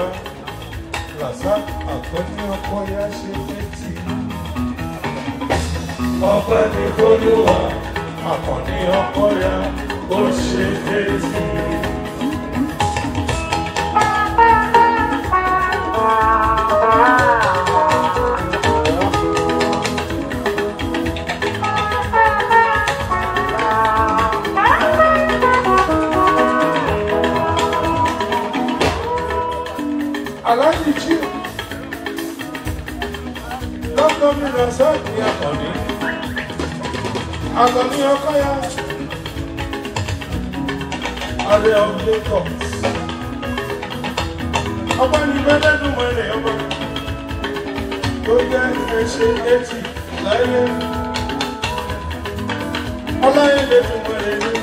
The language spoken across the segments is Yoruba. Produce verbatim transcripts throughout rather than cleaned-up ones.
wa làṣà àkọ́ní Okoya ṣe létí. Ọpẹ́ ní Olúwa àkọ́ní Okoya ó ṣe létí. Aláàjì jí lọ́dọ̀ mi lọ sọ́ọ̀kì àkọ́ní àkọ́ní Okoya ààrẹ of Lagos ọgbẹ́ ní mẹ́lẹ́dùnmọ́ rẹ̀ ọmọ tó jẹ́ ẹṣẹ́ eighty láyé ọláyé lẹ́dùnmọ́ rẹ̀ ní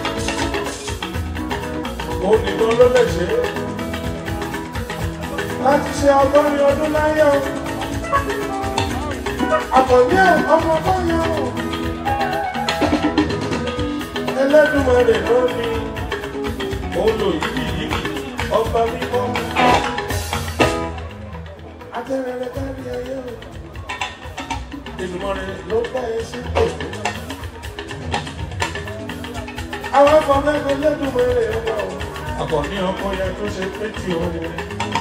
ònìkan ló lè ṣe é láti ṣe ọgọ́rin ọdún láyé o àkọ́ní ọmọ Okoya o Ẹlẹ́dùmarè ló ní olóyìí ọba mímọ́ atẹ́rẹrẹ kárí ayé o Èdùmàrè ló bá ẹ sí pò àwọn afọmẹ́gbẹ́ Ẹlẹ́dùmarè ọba o àkọ́ní Okoya tó ṣe pé tí o ní.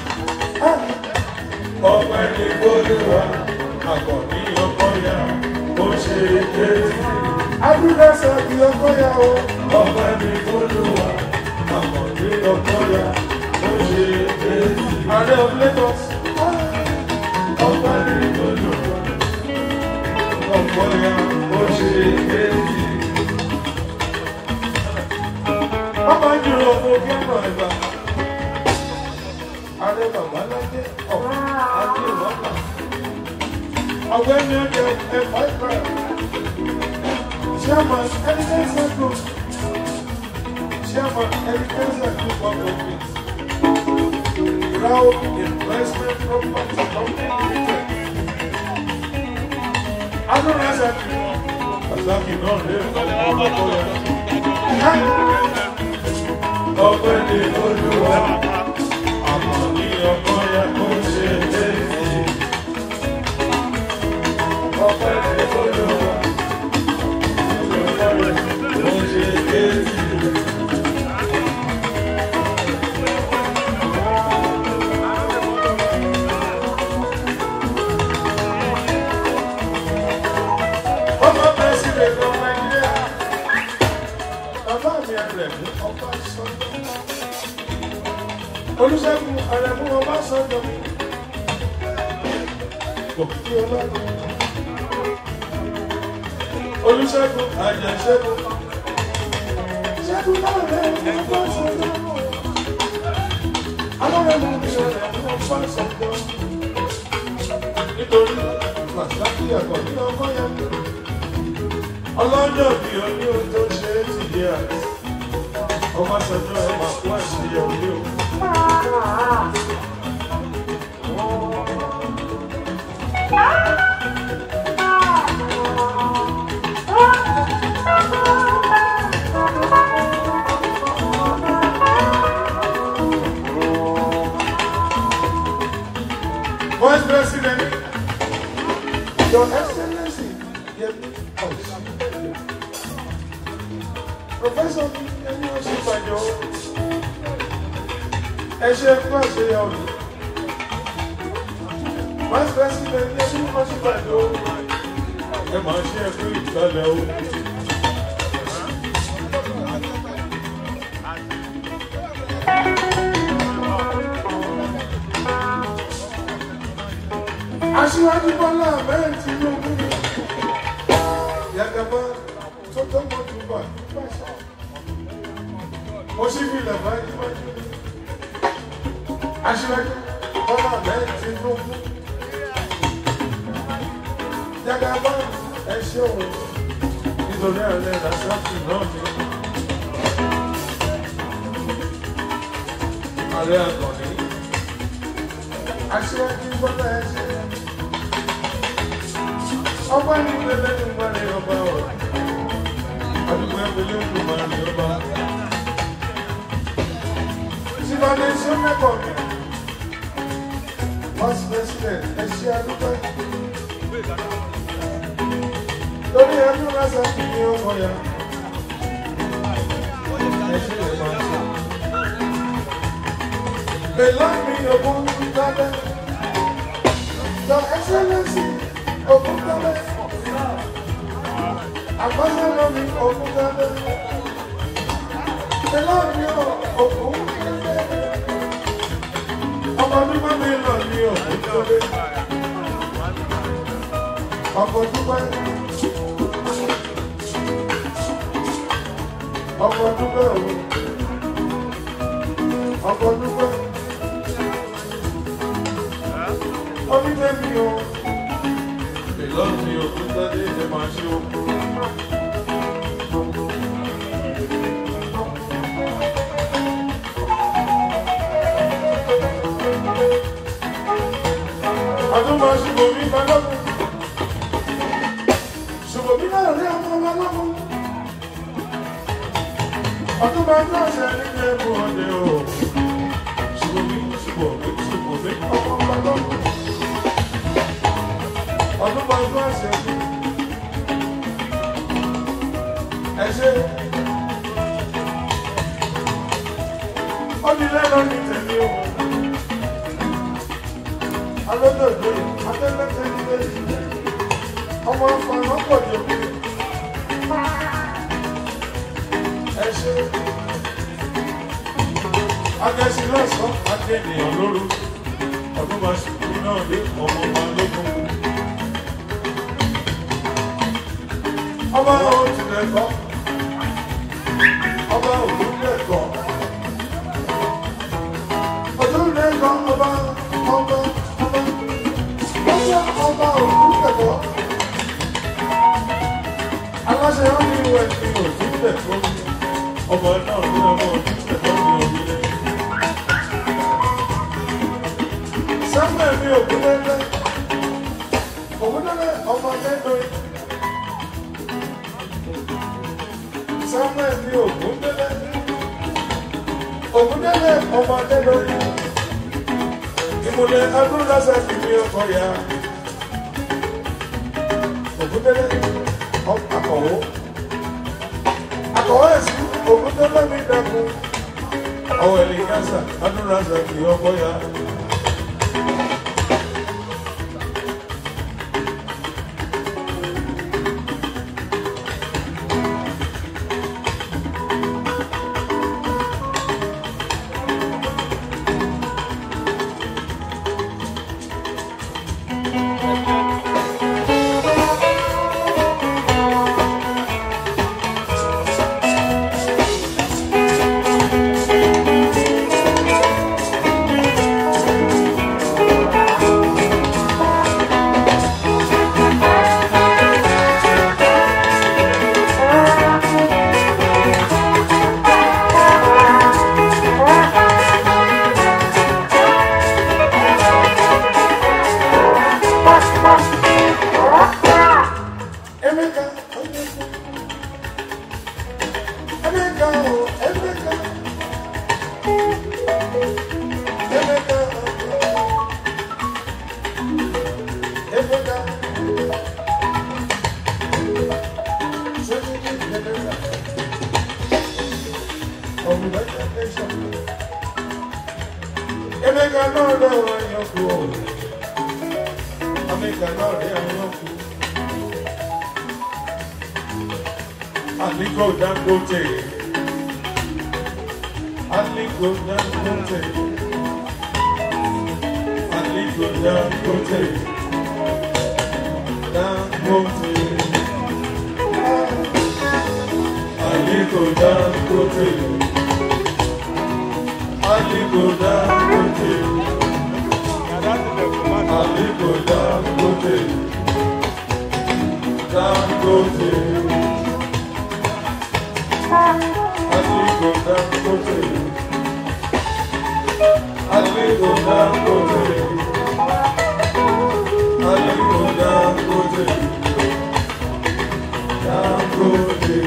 Ọpẹ́ ní Olúwa àkọ́ní Okoya ó ṣe létí. Abúlé di Okoya o. Ọpẹ́ ní Olúwa àkọ́ní Okoya ó ṣe létí. Ààrẹ of Lagos. Ọpẹ́ ní Olúwa Okoya ó ṣe létí. Ọba jùlọ fún kí ọ̀nà ẹ̀gbà. Ààrẹ bàbá lájẹ́ ọ̀pọ̀ àti ìwọ́pà. Ọ̀gbẹ́ni ọjọ́ ẹ̀fọ́ ìfẹ́. Chairman Ebenezer Group. Chairman Ebenezer Group of Office. Proud Investment Property Company Limited. Adúlẹ̀ṣẹ̀ kì í. Pàtàkì náà lè ọmọ Okoya. Ọpẹ́ ní Olúwa. Àkọ́ní Okoya ó ṣe létí. Ọpẹ́ ní Olúwa Okoya ó ṣe létí. Ọmọ President of Nigeria, bàbá mi Àrẹ̀mú Ọbásanjọ́. Olúṣẹ́gun Àrẹ̀mú Ọbásanjọ́ mi òkìkí ọlọ́run. Olúṣẹ́gun Àjàṣẹ́gun ṣẹ́gun náà rẹ̀ Ọbásanjọ́. Alárẹ̀mú mi Àrẹ̀mú Ọbásanjọ́. Nítorí pàtàkì àkọ́ní Okoya ọlọ́jọ́ bí oní o tó ṣe é ti yé àti Ọbásanjọ́ ẹ̀ máa kó àṣeyọrí o. Vice President, Your Excellency, Professor Yemi Osinbajo, ẹ ṣe fún àṣeyọrí. Vice President Yemi Osinbajo, ẹ máa ṣe fún ìtọ́lẹ̀ o. Aṣíwájú Bọ́lá Ahmed Tinubu Yàgàbá tó tọ́mọ̀ tó bà pàṣẹ. Mo sì fi lẹ̀bá níwájú. Aṣíwájú Bọ́lá Ahmed Tinubu Yàgàbá ẹ ṣé òun nítorí ààrẹ Rasaki náà ní. Ààrẹ Àkànní Aṣíwájú Bọ́lá ẹ ṣé. Ọba ní ìpínlẹ̀ ìgbàlẹ̀ ọba ọ̀rọ̀. Àdúgbò ìpínlẹ̀ ìgbàlẹ̀ ọba. Síbálẹ̀ iṣẹ́ mẹ́kọ̀ọ́ mi. First President, ẹ ṣé àdúgbò. Lórí ẹnu lásán kì í Okoya. Ẹ ṣé lè máa ṣe. Belong me Okoya. Your Excellency Okoya. Ambassador me Okoya. Belong me Okoya. Ọmọ dúpẹ́ mi lọ ní Okoya. Ọmọ dúpẹ́. Ọmọ dúpẹ́ o. Ọmọ dúpẹ́. Omi tẹ́mi o. Belong me Okoya dé ẹ máa ṣe o. Aduma ṣubomi balógun, ṣubomi náà rí ọmọ balógun. Aduma náà ṣe nílé ewu ọdẹ o. Ṣubomi ṣubomi ṣubomi ọmọ balógun. Aduma náà ṣe ní. Ẹ ṣe. Ó ní lẹ́nu ní tẹ̀lé o. Alódòdó adélẹ́tẹ̀ nílé ọmọ ọ̀fọ̀nà pọ̀ jù ẹ ṣe agẹ́sí lọ́sàn àti ènìyàn lóru ọdún máa ṣùkú náà dé ọmọ ọmọ lógún ọba òtún lẹ́kọ̀ọ́ ọba òtún lẹ́kọ̀ọ́ òtún lẹ́kọ̀ọ́ ọba ọba. Ọba òkú kẹ̀kọ́. Aláṣẹ wọn ní ìwé ní òkú kẹ̀kọ́. Ọmọ náà ní ọmọ òkú kẹ̀kọ́ ní orílẹ̀. Samuel ní òkú lẹ́lẹ́. Òkú lẹ́lẹ́ ọmọ lẹ́lẹ́. Samuel ní òkú lẹ́lẹ́. Òkú lẹ́lẹ́ ọmọ lẹ́lẹ́. Ìmùlẹ̀ Adúlásẹ̀ kì í Okoya. Ògúndélé akọ̀wé akọ̀wé ẹ̀sìn Ògúndélé mi dẹ́kun ọ̀wọ̀ ẹ̀lẹ́gàsà Adúlásẹ̀ kì í Okoya. Aliko Dangote, Aliko Dangote, Aliko Dangote, Dangote, Aliko Dangote, Aliko Dangote, Aliko Dangote, Dangote. Aliko Dangote, Aliko Dangote, Aliko Dangote, Dangote.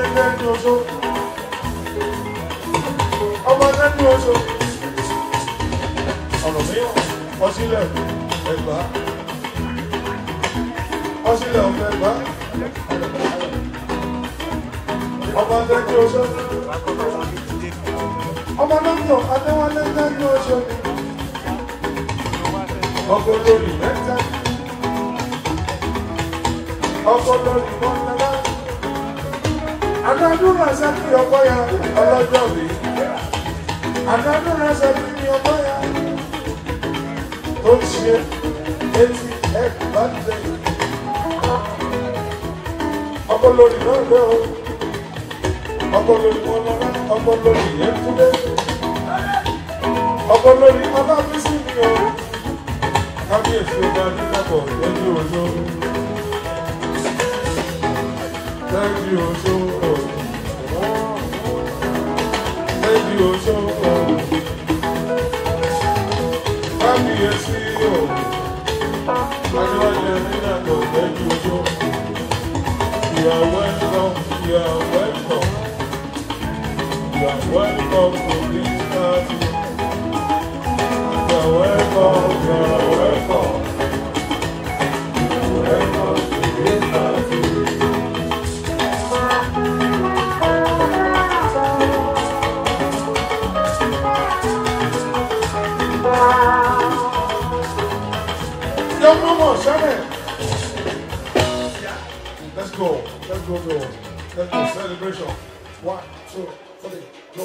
lẹ́gbẹ́ ní oṣó. Ọmọ lẹ́gbẹ́ ní oṣó. Ọ̀nà mìíràn, ọsílẹ̀ ẹgbàá. Ọsílẹ̀ ọ̀fẹ́ ẹgbàá. Ọmọ lẹ́gbẹ́ ní oṣó. Ọmọ lẹ́gbẹ́ Adéwálé lẹ́gbẹ́ ní oṣó. Ọkọ̀ lórí mẹ́ta. Ọkọ̀ lórí mọ́lẹ́lá. Àdádúrà sẹ́kì Okoya ọlọ́jọ́ mi. Àdádúrà sẹ́kì Okoya tó ń ṣe eighty eight birthday. Ọkọ̀ lórí náà lé o. Ọkọ̀ lórí mọ́lẹ́lá. Ọkọ̀ lórí Yétúndé. Ọkọ̀ lórí Ọlábísí mi o. Kábíyèsí ọba nígbàgbọ́ lẹ́yìn òjò. Lẹ́yìn òjò. Lẹ́yìn òjò. Kábíyèsí o. Adéwálé nígbàgbọ́ lẹ́yìn òjò. You are welcome, you are welcome. You are welcome to this party. You are welcome, you are welcome. You are welcome to this party. Young mama, shut it. Let's go, let's go, go. Let's go, celebration. One, two, three, go.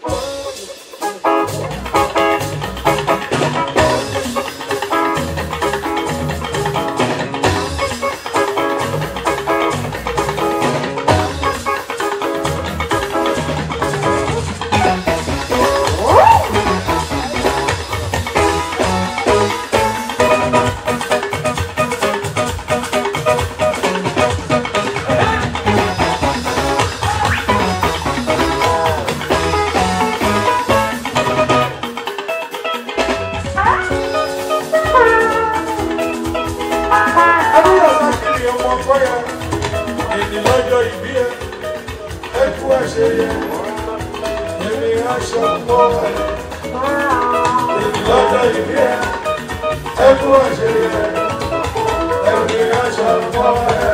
Okoya, èmi lọ́jọ́ ìbí ẹ, ẹ kú àṣeyẹ, èmi aṣọ pọ̀ ẹ. Èmi lọ́jọ́ ìbí ẹ, ẹ kú àṣeyẹ, èmi aṣọ pọ̀ ẹ.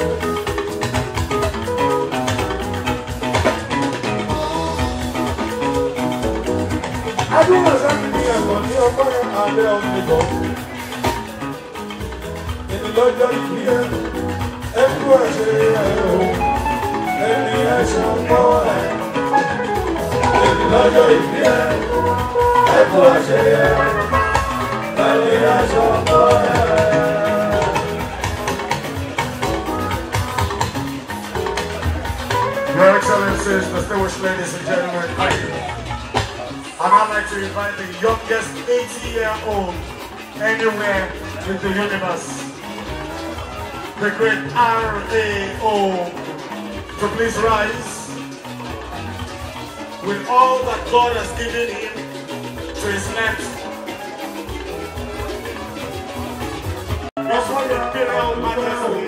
Adúlọ̀ sábì ní ẹ̀kọ́ ní Okoya alẹ́ ọ̀gbìnbọ̀. Èmi lọ́jọ́ ìbí ẹ. Ẹkú àṣeyẹ o, èmi aṣọ pọ̀ ẹ. Èmi lọ́jọ́ ìbí ẹ, ẹkú àṣeyẹ, èmi aṣọ pọ̀ ẹ. Your Excellencies, distinguished ladies and gentlemen, and I'd like to invite the youngest eighty-year-old anywhere in the universe, the great R A O, to please rise with all that God has given him to his left. Before the Imperial Majesty,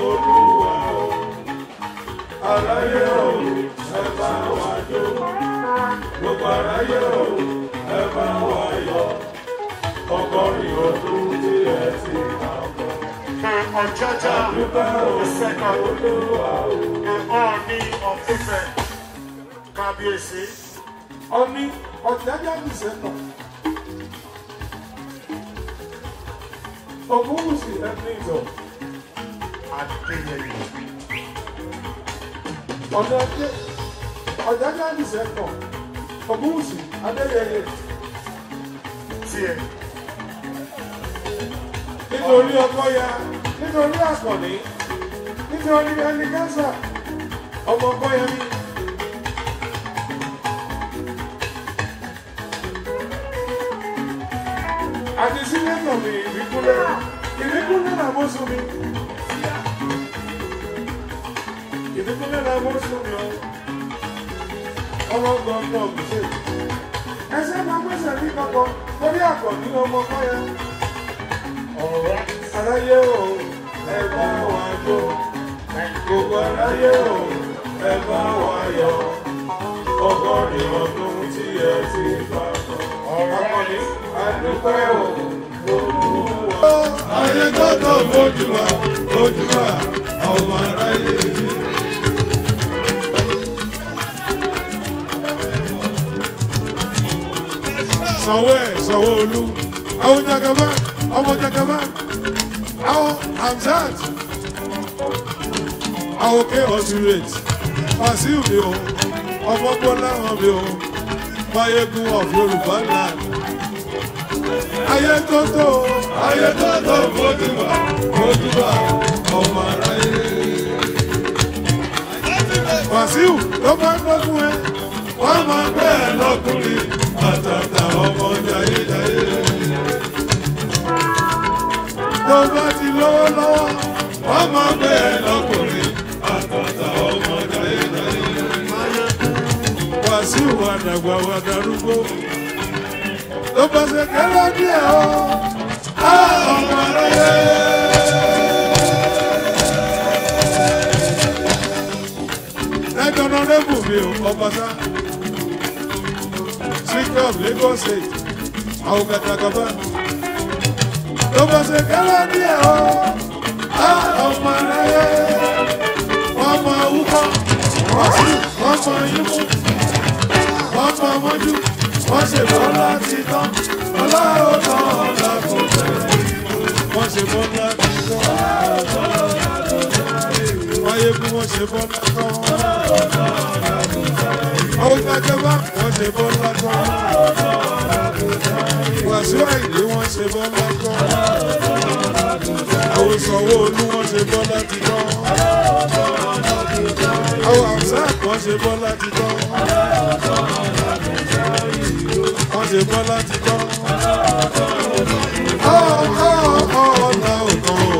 Araye o, eba wajo, gbogbo araye o, eba wayo, ọgọ́rin ọdún tí ẹ ti máa bọ̀. Ọ̀jájá the second, the Ọọ̀ni of Ife, Kábíyèsí. Ọọ̀ni Ọ̀jájá the second. Ògúnwùsì Ebenezer Obey. Ọ̀jájá the second. Ògúnwùsì Adéyẹyẹ. Tiẹ̀. Nítorí Okoya, nítorí Àkànní, nítorí ẹni gánsà, ọmọ Okoya mi. Àti sílẹ̀tọ̀ mi ìbíkúlẹ̀, ìbíkúlẹ̀ náà mọ́ sún mi. Ìbíkúlẹ̀ náà mọ́ sún mi ọ́. Ọmọ gbọ̀ngàn ọ̀gbìn. Ẹsẹ̀ máa gbèsè ní kankan, torí Àkànní ọmọ Okoya. Aráyé o, ẹ bá wa jó. Gbogbo aráyé o, ẹ ẹ bá wa yọ̀ ọgọ́rin ọdún tí ẹ ti bá bọ̀. Akọni adúpẹ́ o Olúwa. Ayé gbọ́dọ̀ bójú wa bójú wa ọmọ aráyé. Sanwó ẹ̀ sanwó olú. Àwọn jagaba ọmọ jagaba. Àwọn Hamzat. Àwọn chaos rate. Wàsíù mi o. Ọmọ Bọ́lá wọn mi o. Máyégún of Yorùbá land. Ayé tó tó, ayé tó tó, bójúbà, bójúbà, ọmọ aráyé. Wàsíù ló bá ń gbọ́ fún ẹ, wọ́n máa gbé ẹ lọ́kùnrin, àtàtà ọmọ jayéjayé. Tó bá ti lówó lọ́wọ́, wọ́n máa gbé ẹ lọ́kùnrin, àtàtà ọmọ jayéjayé. Wàsíù wà dàgbà wà darúgbó. Ló bá ṣe kẹ́lá díẹ̀ o, á ọmọ aráyé. Ẹjọ́ náà lébù mi ò Ọbaṣá. Speaker of Lagos State, àwọn kàtàkàbá. Ló bá ṣe kẹ́lá díẹ̀ o, á ọmọ aráyé. Wọ́n máa wúkọ́, wọ́n sì wọ́n máa yímú, wọ́n máa mọ́jú. Wọ́n ṣe bọ́lá ti tán, ọlá ọ̀tọ̀ ọ̀la kò tẹ̀lé. Wọ́n ṣe bọ́lá ti tán, ọlá ọ̀tọ̀ ọ̀la kò tẹ̀lé. Wáyé bí wọ́n ṣe bọ́lá tán, ọlá ọ̀tọ̀ ọ̀la kò tẹ̀lé. Àwọn ìgbàjọba wọ́n ṣe bọ́lá tán, ọlá ọ̀tọ̀ ọ̀la kò tẹ̀lé. Wàsíù Àyìndé wọ́n ṣe bọ́lá tán, ọlá ọ̀tọ̀ ọ̀la kò tẹ̀lé. Àwọn Sanwó-Olú wọ́n ṣe bọ́lá ti tán, ọlá ọ̀tọ̀ ọ̀la kò tẹ̀lé. Àwọn Hamzat wọ́n ṣe bọ́lá ti tán, ọlá ọ̀tọ̀ ọ̀la kò tẹ̀lé. Wọ́n ṣe bọ́lá ti tán. Ọ̀ ọ̀ ọ̀ ọ̀la òtán o.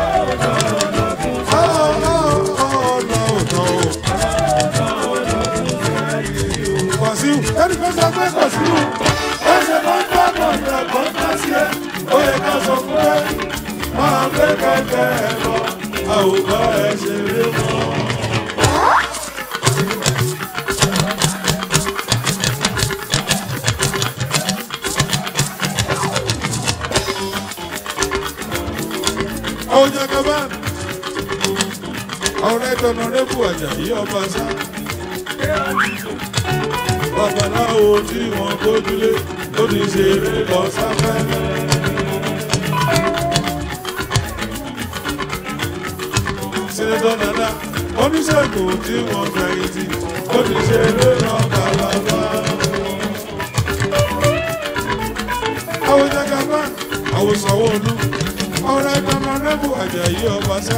Ọ̀ ọ̀ ọ̀la òtán o. Wàsíù ẹni kan sọ pé kò sí o. Ó ṣe máa ń bá bọ̀dọ̀ kan ká sí ẹ. Ó yẹ ká sọ fún ẹ. Máa fẹ́ kẹ́kẹ́ ẹ lọ. Àwòbá ẹ ṣe lé mọ́. Àwọn jagaba, àwọn ẹ̀tọ́nà rẹ́bù Àjàyí Ọbaṣá. Babaláwo tí wọ́n gbójúlé ó ti ṣeré lọ sáfẹ́fẹ́. Sẹ́nẹ́tọ̀ Dàda oníṣègùn tí wọ́n fẹ̀yìntì ó ti ṣeré lọ kàlàbà. Àwọn jagaba, àwọn Sanwó-Olú. Ọ̀rẹ́ ìtọ́nà rẹ́bù Àjàyí Ọbaṣá.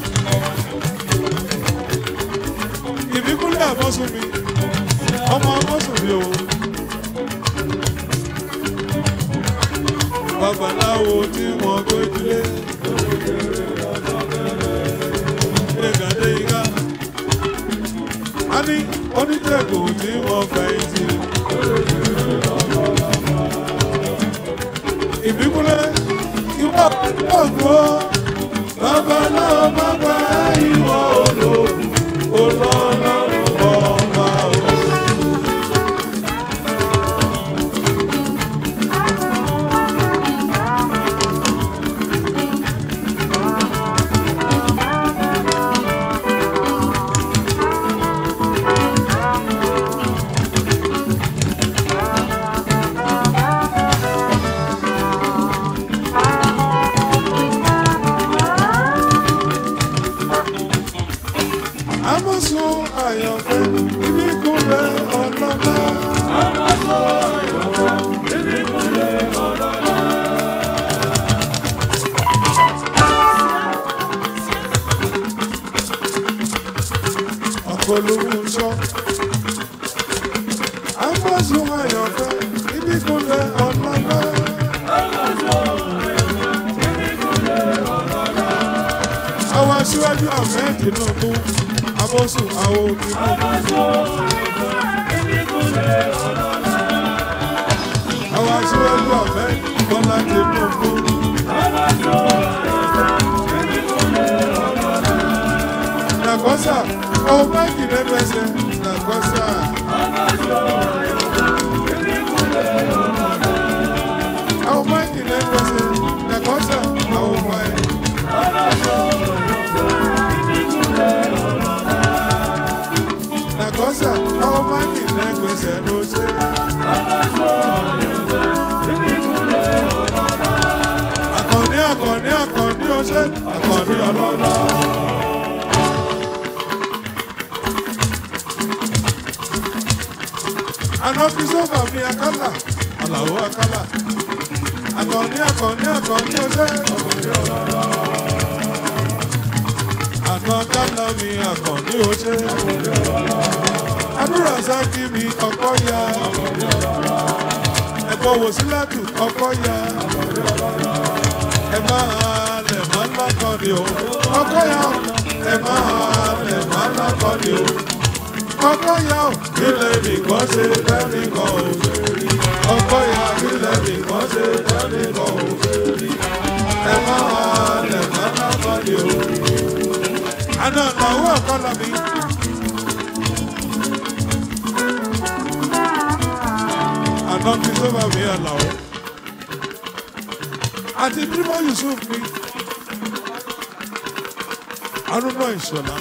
Ìbíkúnlẹ̀ àbọ́sùn mi, ọmọ àbọ́sùn mi o. Babaláwo tí wọ́n gbójúlé. Ìgbàdé igá. A ní oníjẹ̀gùn tí wọ́n fẹ̀yìntì. Ìbíkúnlẹ̀. Ìwọ ògùn babaláwo máa gba ìwọ ológun olólùwọ̀ ọba o. Àmọ̀sùn àyànfẹ́ ìbíkúnlẹ̀ ọlọ́lá. Àmọ̀sùn àyànfẹ́ ìbíkúnlẹ̀ ọlọ́lá. Ọ̀pọ̀lọpọ̀ sọ. Àmọ̀sùn àyànfẹ́ ìbíkúnlẹ̀ ọlọ́lá. Àwọn aṣíwájú àmẹ́ Tinubu. Àmọ̀sùn àwọn Tinubu. Àwọn aṣíwájú àmẹ́ Bọ́lá Tinubu. Nàkọ́sà Oh, my goodness, the question. Oh, my goodness, the question. Oh, my. The question. Oh, my goodness, no shame. Akọni, akọni, akọni, ọṣẹ, akọni ọlọ́lá. Ànọ́bí sọ́fà mi akálà, àlàó akálà. Akọni, akọni, akọni, ọṣẹ, akọni ọlọ́lá. Àná kálá mi akọni ọṣẹ, akọni ọlọ́lá. Àdúrà sákì mi Okoya, akọni ọlọ́lá. Ẹ̀bọ̀ wò sí látù Okoya, akọni ọlọ́lá. Ẹ máa lẹ̀ máa lákọ̀ọ́dì o. Okoya ẹ máa lẹ̀ máa lákọ̀ọ́dì o. Okoya ilẹ̀ nìkan ṣe lẹ́nìkan ò ṣe rí. Okoya ilẹ̀ nìkan ṣe lẹ́nìkan ò ṣe rí. Ẹ máa lẹ̀ máa lákọ̀ọ́dì o. Àná ìnáwó ọ̀kọ́lá mi. Àná fi sọ́ba mi àlàó. Àti Bímọ Yusuf mi, Arúnà Ìṣọ̀lá,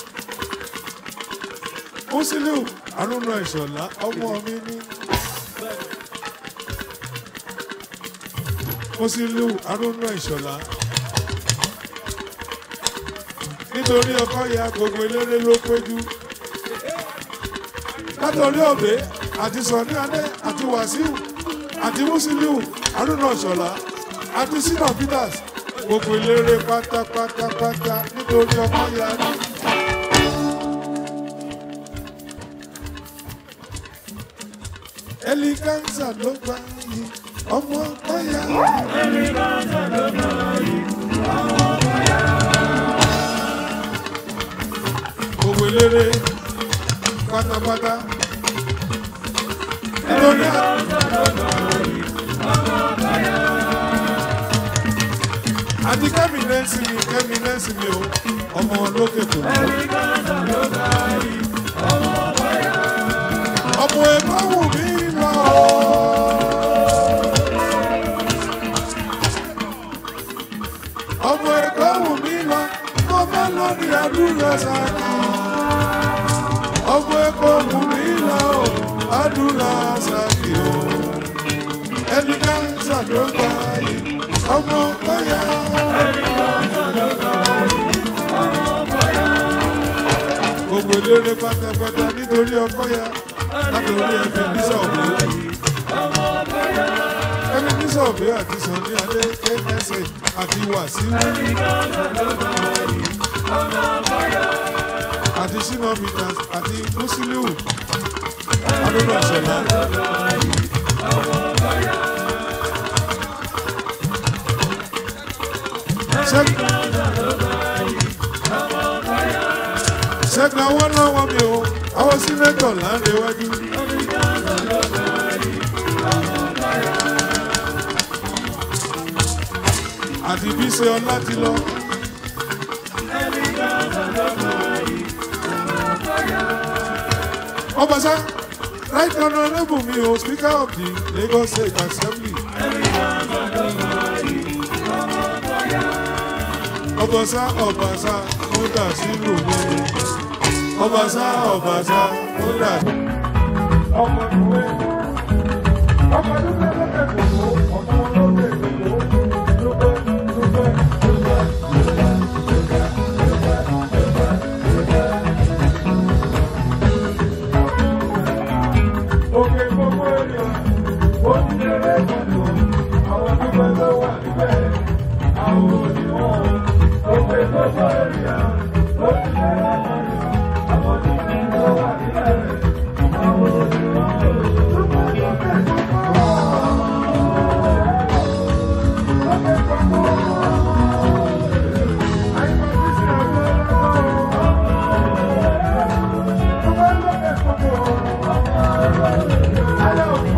Musiliu Arúnà Ìṣọ̀lá, ọmọ mi ní. Musiliu Arúnà Ìṣọ̀lá, nítorí Okoya gbogbo eléré ló péjú. Látọ̀rí Òbé àti Sọ̀ní Adé àti Wàsíù àti Musiliu Arúnà Ìṣọ̀lá. Àti Sina Peters gbogbo eléré pátápátápátá nítorí Okoya ní. Eleganza ló gbà yìí ọmọ Okoya. Eleganza ló gbà yìí ọmọ Okoya. Gbogbo eléré pátápátá nítorí Eleganza ló gbà yìí ọmọ Okoya. Àti kẹ́mi lẹ́sìn mi, kẹ́mi lẹ́sìn mi o, ọmọ lókè kò ní. Eleganza ló gbà yìí ọmọ Okoya. Ọmọ ẹ̀kọ́ wù mí lọ. Ọmọ ẹ̀kọ́ wù mí lọ, mo fẹ́ lọ ní àdúrà sáàkì. Ọmọ ẹ̀kọ́ wù mí lọ, àdúrà sáàkì o. Eleganza ló gbà yìí ọmọ Okoya. Gbogbo eléré pátápátá nítorí Okoya, látòrí Ebenezer Obey. Ebenezer Obey àti Sọ̀ní Adé K S A àti Wàsíù. Àti Sina Peters àti Musiliu Arúnà Ìṣọ̀lá. Ṣẹ́gun àwọn lọ́wọ́ mi o, àwọn sínétọ̀ láńdé wájú. Àti Bísí ọlá ti lọ. Ọbaṣá, right honourable mi o, Speaker of the Lagos State Assembly. Ọbaṣá, Ọbaṣá, ó dà sínú mi. Ọbaṣá, Ọbaṣá, ó dà. Ọmọ ìwé, ọmọ ìwé lókè kòkó, ọmọ lókè kòkó, lókè, lókè, lókè, lókè, lókè, lókè, lókè. Òkè gbogbo ènìyàn, ó ti lérè gbogbo, àwọn dúpẹ́ tó wà níbẹ̀, àwọn òdìwọ̀n. Òkè gbogbo ènìyàn, ó ti lérè gbogbo, àwọn dúpẹ́ tó wà níbẹ̀, àwọn òdìwọ̀n. Hello.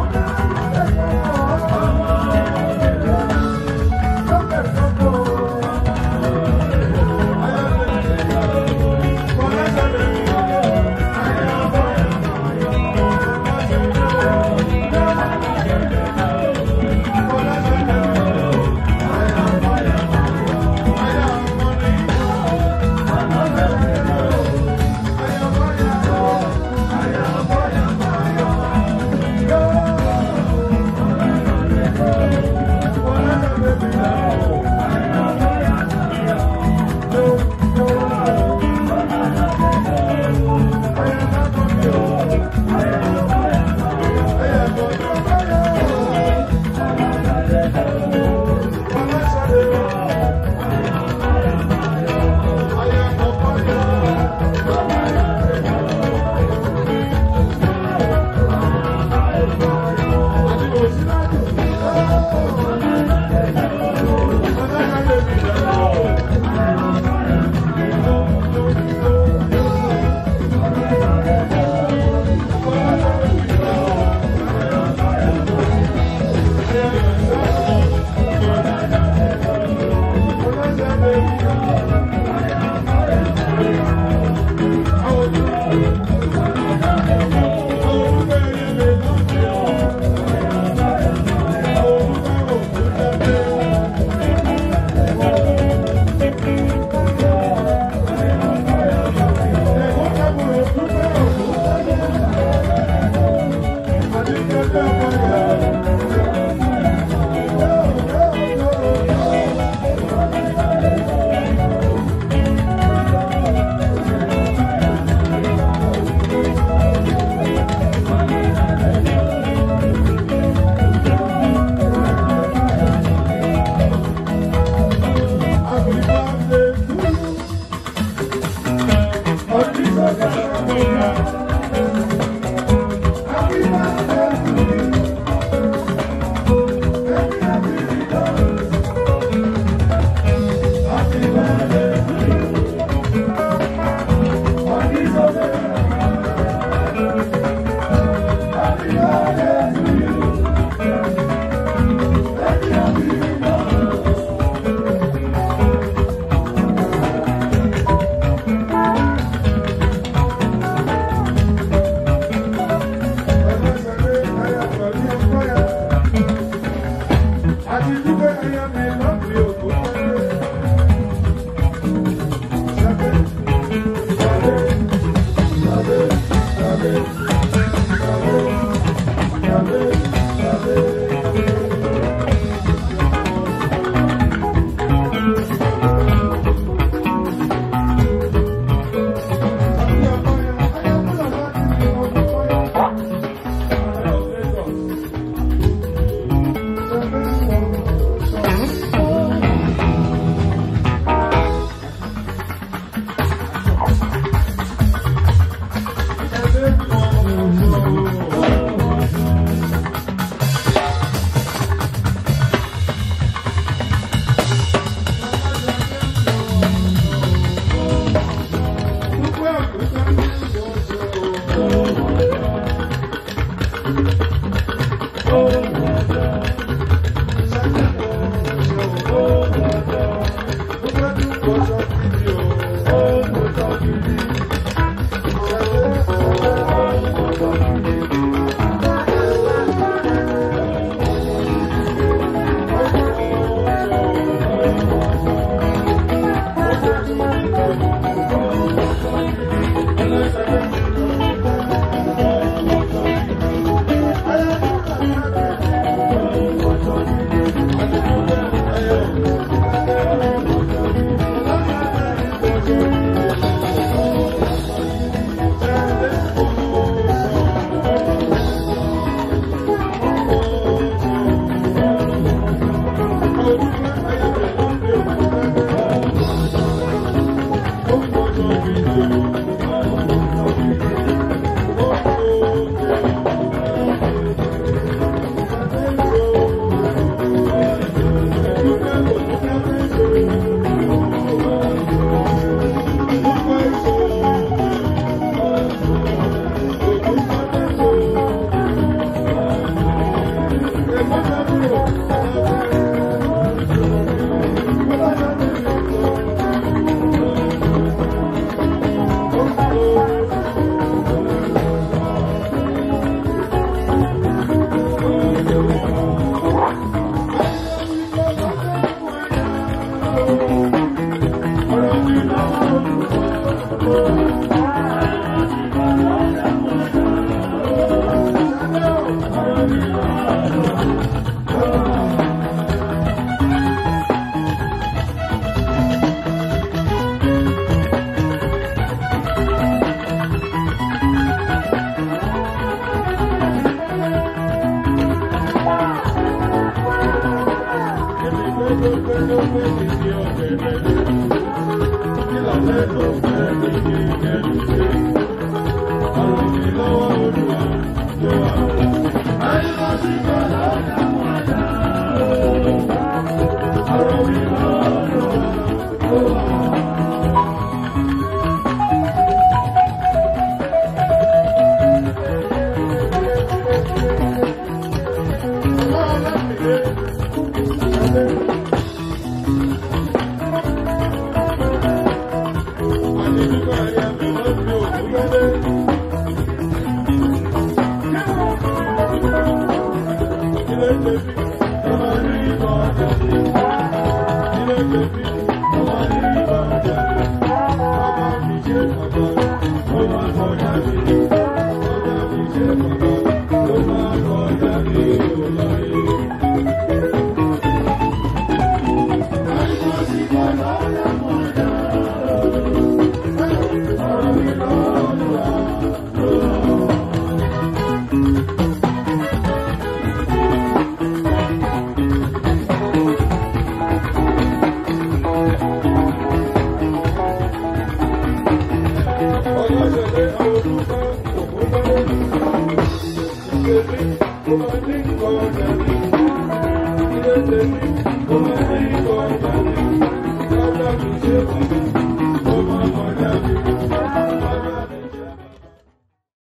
Thank you.